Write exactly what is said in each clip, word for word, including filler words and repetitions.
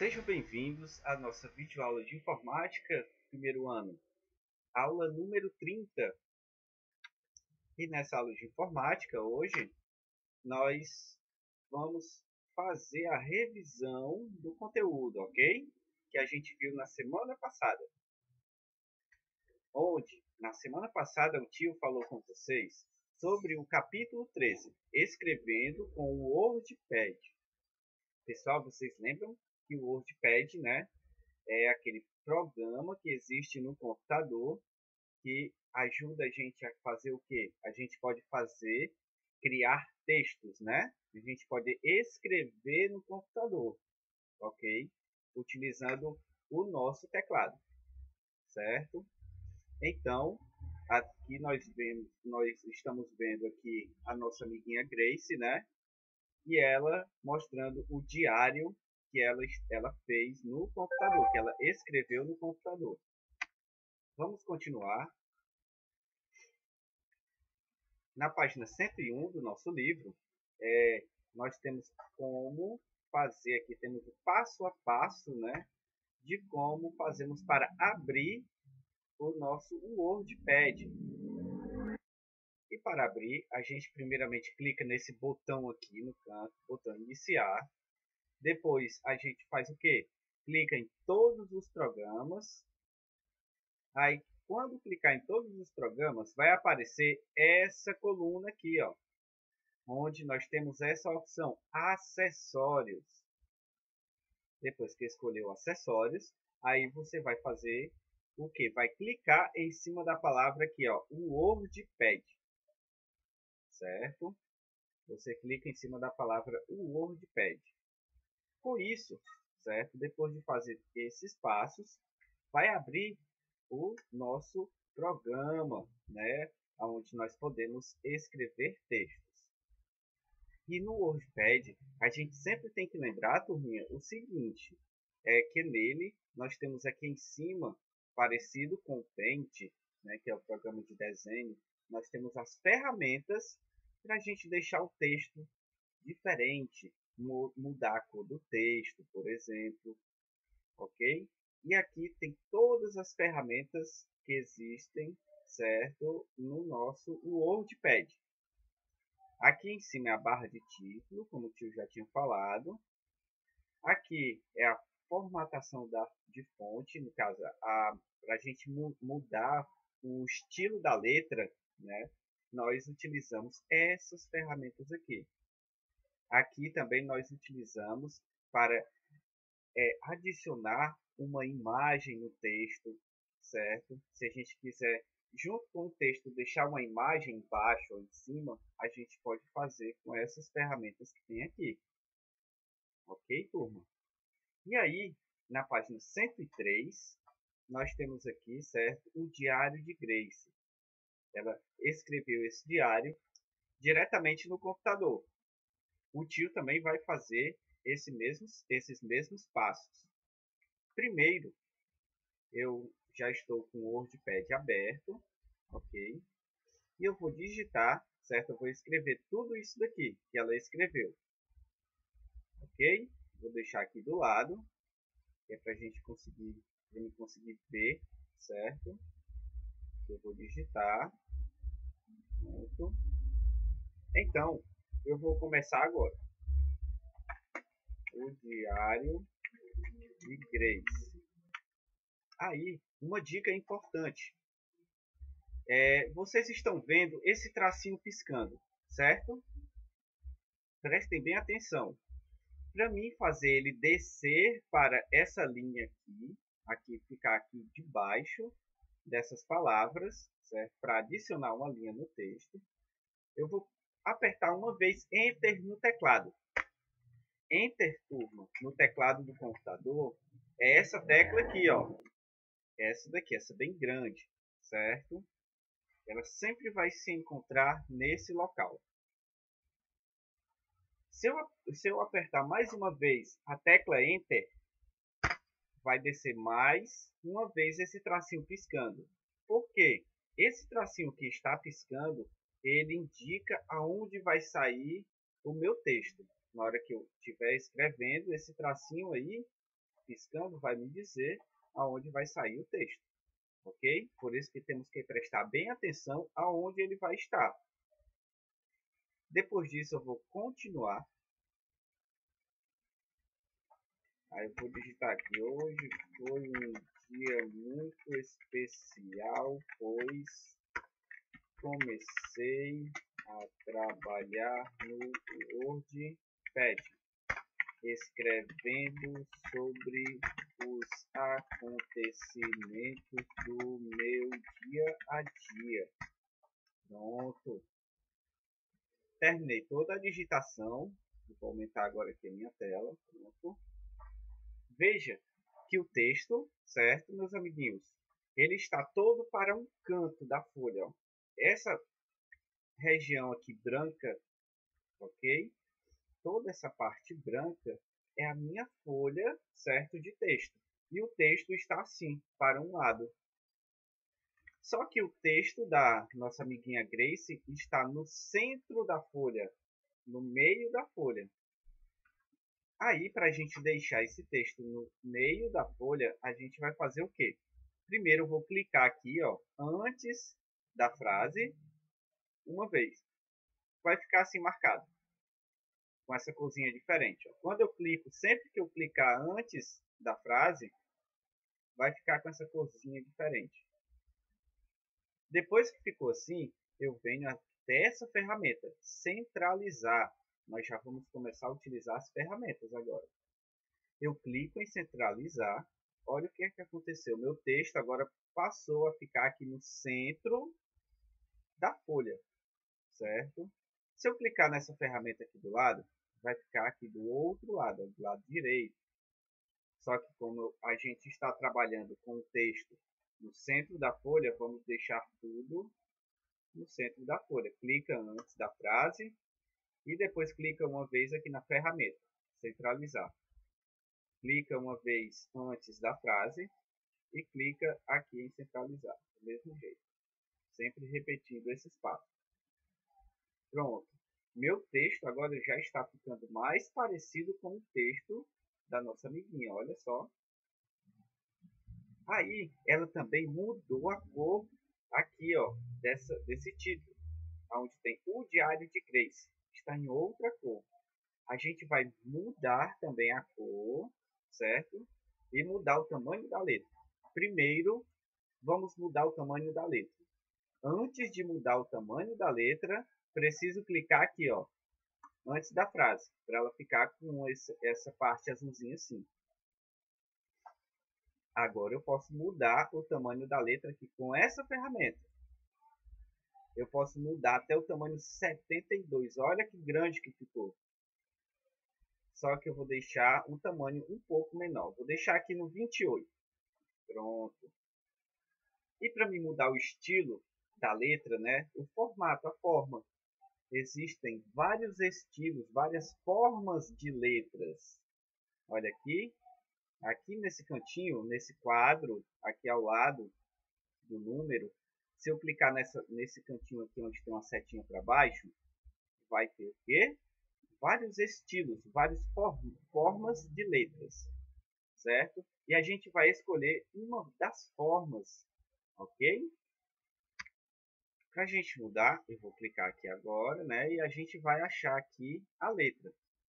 Sejam bem-vindos à nossa videoaula de informática, primeiro ano, aula número trinta. E nessa aula de informática, hoje, nós vamos fazer a revisão do conteúdo, ok? Que a gente viu na semana passada. Onde, na semana passada, o tio falou com vocês sobre o capítulo treze, escrevendo com o WordPad. Pessoal, vocês lembram que o WordPad, né, é aquele programa que existe no computador que ajuda a gente a fazer o quê? A gente pode fazer, criar textos, né? A gente pode escrever no computador, ok? Utilizando o nosso teclado, certo? Então, aqui nós vemos, nós estamos vendo aqui a nossa amiguinha Grace, né? E ela mostrando o diário que ela, ela fez no computador, que ela escreveu no computador. Vamos continuar. Na página cento e um do nosso livro, é, nós temos como fazer aqui, temos o passo a passo, né, de como fazemos para abrir o nosso WordPad. E para abrir, a gente primeiramente clica nesse botão aqui no canto, botão iniciar. Depois a gente faz o quê? Clica em todos os programas. Aí, quando clicar em todos os programas, vai aparecer essa coluna aqui, ó, onde nós temos essa opção, acessórios. Depois que escolheu acessórios, aí você vai fazer o que? Vai clicar em cima da palavra aqui, ó, o WordPad. Certo? Você clica em cima da palavra o WordPad. Com isso, certo? Depois de fazer esses passos, vai abrir o nosso programa, né? Onde nós podemos escrever textos. E no WordPad, a gente sempre tem que lembrar, turminha, o seguinte, é que nele nós temos aqui em cima, parecido com o Paint, né, que é o programa de desenho, nós temos as ferramentas para a gente deixar o texto diferente, mudar a cor do texto, por exemplo, ok? E aqui tem todas as ferramentas que existem, certo, no nosso WordPad. Aqui em cima é a barra de título, como o tio já tinha falado. Aqui é a formatação da, de fonte, no caso, para a gente mu mudar o estilo da letra, né? Nós utilizamos essas ferramentas aqui. Aqui também nós utilizamos para é, adicionar uma imagem no texto, certo? Se a gente quiser, junto com o texto, deixar uma imagem embaixo ou em cima, a gente pode fazer com essas ferramentas que tem aqui. Ok, turma? E aí, na página cento e três, nós temos aqui, certo, o diário de Grace. Ela escreveu esse diário diretamente no computador. O tio também vai fazer esse mesmos, esses mesmos passos. Primeiro, eu já estou com o WordPad aberto, ok? E eu vou digitar, certo? Eu vou escrever tudo isso daqui que ela escreveu, ok? Vou deixar aqui do lado, que é para a gente conseguir, para mim conseguir ver, certo? Eu vou digitar, pronto. Então, eu vou começar agora. O diário de Grace. Aí, uma dica importante. É, vocês estão vendo esse tracinho piscando, certo? Prestem bem atenção. Para mim fazer ele descer para essa linha aqui, aqui ficar aqui debaixo dessas palavras, certo? Para adicionar uma linha no texto, eu vou apertar uma vez Enter no teclado. Enter, turma, no teclado do computador, é essa tecla aqui, ó. Essa daqui, essa bem grande, certo? Ela sempre vai se encontrar nesse local. Se eu, se eu apertar mais uma vez a tecla Enter, vai descer mais uma vez esse tracinho piscando. Por quê? Esse tracinho que está piscando, ele indica aonde vai sair o meu texto. Na hora que eu estiver escrevendo, esse tracinho aí piscando vai me dizer aonde vai sair o texto, ok? Por isso que temos que prestar bem atenção aonde ele vai estar. Depois disso eu vou continuar. Aí eu vou digitar aqui, hoje foi um dia muito especial, pois comecei a trabalhar no WordPad, escrevendo sobre os acontecimentos do meu dia a dia. Pronto. Terminei toda a digitação. Vou aumentar agora aqui a minha tela. Pronto. Veja que o texto, certo, meus amiguinhos, ele está todo para um canto da folha. Ó. Essa região aqui branca, ok? Toda essa parte branca é a minha folha, certo, de texto. E o texto está assim, para um lado. Só que o texto da nossa amiguinha Grace está no centro da folha, no meio da folha. Aí, para a gente deixar esse texto no meio da folha, a gente vai fazer o quê? Primeiro, eu vou clicar aqui, ó, antes da frase, uma vez. Vai ficar assim marcado, com essa corzinha diferente. Ó. Quando eu clico, sempre que eu clicar antes da frase, vai ficar com essa corzinha diferente. Depois que ficou assim, eu venho até essa ferramenta, centralizar. Nós já vamos começar a utilizar as ferramentas agora. Eu clico em centralizar. Olha o que é que aconteceu. Meu texto agora passou a ficar aqui no centro da folha, certo? Se eu clicar nessa ferramenta aqui do lado, vai ficar aqui do outro lado, do lado direito. Só que como a gente está trabalhando com o texto no centro da folha, vamos deixar tudo no centro da folha. Clica antes da frase e depois clica uma vez aqui na ferramenta, centralizar. Clica uma vez antes da frase e clica aqui em centralizar, do mesmo jeito. Sempre repetindo esses passos. Pronto. Meu texto agora já está ficando mais parecido com o texto da nossa amiguinha, olha só. Aí, ela também mudou a cor aqui, ó, dessa, desse título, onde tem o Diário de Grace. Está em outra cor. A gente vai mudar também a cor, certo? E mudar o tamanho da letra. Primeiro, vamos mudar o tamanho da letra. Antes de mudar o tamanho da letra, preciso clicar aqui, ó, antes da frase, para ela ficar com esse, essa parte azulzinha assim. Agora eu posso mudar o tamanho da letra aqui com essa ferramenta. Eu posso mudar até o tamanho setenta e dois. Olha que grande que ficou. Só que eu vou deixar um tamanho um pouco menor. Vou deixar aqui no vinte e oito. Pronto. E para me mudar o estilo da letra, né? O formato, a forma. Existem vários estilos, várias formas de letras. Olha aqui. Aqui nesse cantinho, nesse quadro, aqui ao lado do número, se eu clicar nessa, nesse cantinho aqui onde tem uma setinha para baixo, vai ter o quê? Vários estilos, várias formas de letras, certo? E a gente vai escolher uma das formas, ok? Para a gente mudar, eu vou clicar aqui agora, né? E a gente vai achar aqui a letra.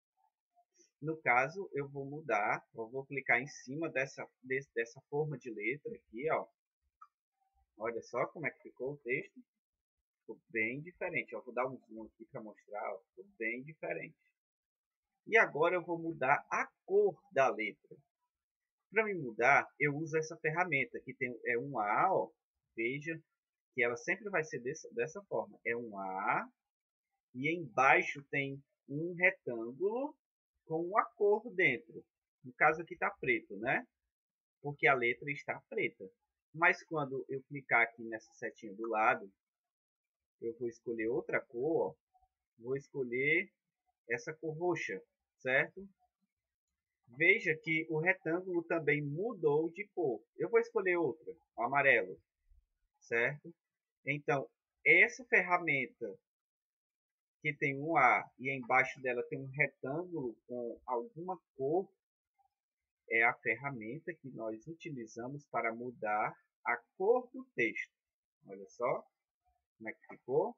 No caso, eu vou mudar, eu vou clicar em cima dessa, desse, dessa forma de letra aqui, ó. Olha só como é que ficou o texto. Ficou bem diferente. Eu vou dar um zoom aqui para mostrar, ó. Ficou bem diferente. E agora eu vou mudar a cor da letra. Para me mudar, eu uso essa ferramenta que tem é um A, ó. Veja que ela sempre vai ser dessa, dessa forma. É um A e embaixo tem um retângulo com uma cor dentro. No caso aqui está preto, né? Porque a letra está preta. Mas quando eu clicar aqui nessa setinha do lado, eu vou escolher outra cor. Ó. Vou escolher essa cor roxa, certo? Veja que o retângulo também mudou de cor. Eu vou escolher outra, o amarelo, certo? Então, essa ferramenta que tem um A e embaixo dela tem um retângulo com alguma cor, é a ferramenta que nós utilizamos para mudar a cor do texto. Olha só como é que ficou.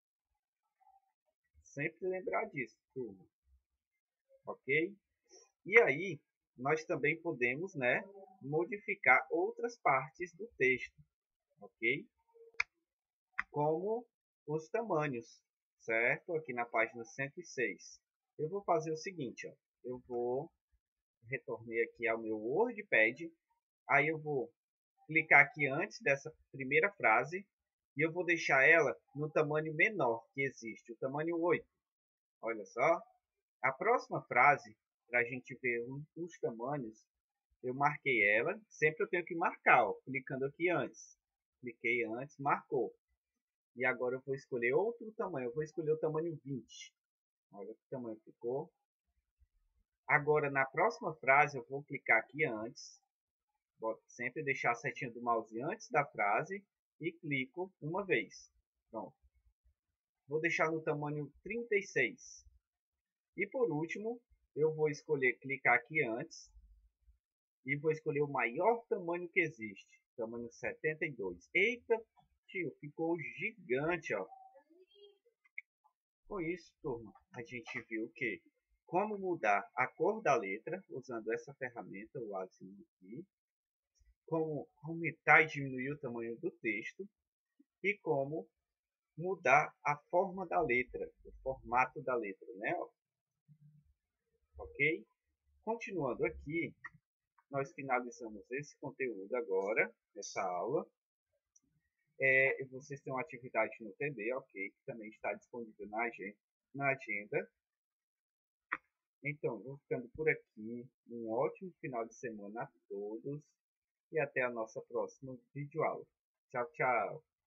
Sempre lembrar disso, turma. Ok? E aí, nós também podemos, né, modificar outras partes do texto. Ok? Como os tamanhos, certo? Aqui na página cento e seis. Eu vou fazer o seguinte, ó. Eu vou retornar aqui ao meu WordPad. Aí eu vou clicar aqui antes dessa primeira frase e eu vou deixar ela no tamanho menor que existe, o tamanho oito. Olha só. A próxima frase, para a gente ver os tamanhos, eu marquei ela. Sempre eu tenho que marcar, ó, clicando aqui antes. Cliquei antes, marcou. E agora eu vou escolher outro tamanho. Eu vou escolher o tamanho vinte. Olha que tamanho ficou. Agora, na próxima frase, eu vou clicar aqui antes. Vou sempre deixar a setinha do mouse antes da frase e clico uma vez. Pronto. Vou deixar no tamanho trinta e seis. E por último, eu vou escolher clicar aqui antes e vou escolher o maior tamanho que existe, tamanho setenta e dois. Eita, tio, ficou gigante, ó. Com isso, turma, a gente viu que como mudar a cor da letra usando essa ferramenta, o azinho aqui, como aumentar e diminuir o tamanho do texto e como mudar a forma da letra, o formato da letra, né? Ok? Continuando aqui, nós finalizamos esse conteúdo agora, essa aula. É, vocês têm uma atividade no T B, ok? Que também está disponível na agenda. Na agenda. Então, vou ficando por aqui. Um ótimo final de semana a todos. E até a nossa próxima videoaula. Tchau, tchau!